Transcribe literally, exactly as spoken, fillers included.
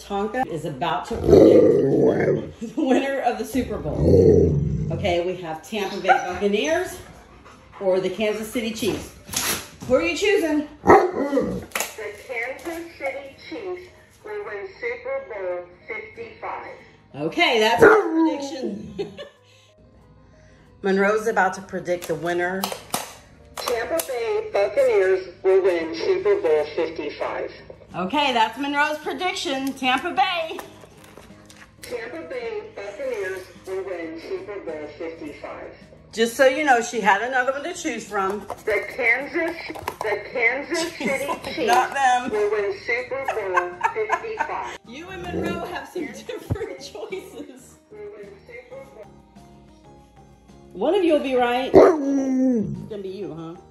Tonka is about to predict the winner of the Super Bowl. Okay, we have Tampa Bay Buccaneers or the Kansas City Chiefs. Who are you choosing? The Kansas City Chiefs will win Super Bowl fifty-five. Okay, that's our prediction. Monroe's about to predict the winner. Tampa Bay Buccaneers will win Super Bowl fifty-five. Okay, that's Monroe's prediction. Tampa Bay. Tampa Bay Buccaneers will win Super Bowl fifty-five. Just so you know, she had another one to choose from. The Kansas, the Kansas City Chiefs Not them. will win Super Bowl fifty-five. You and Monroe have some different choices. Will win Super Bowl. One of you will be right. It's gonna be you, huh?